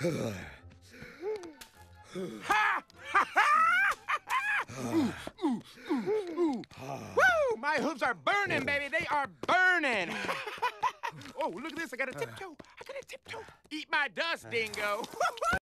Ha! Woo! My hooves are burning, baby. They are burning. Oh, look at this. I got a tiptoe. Eat my dust, dingo.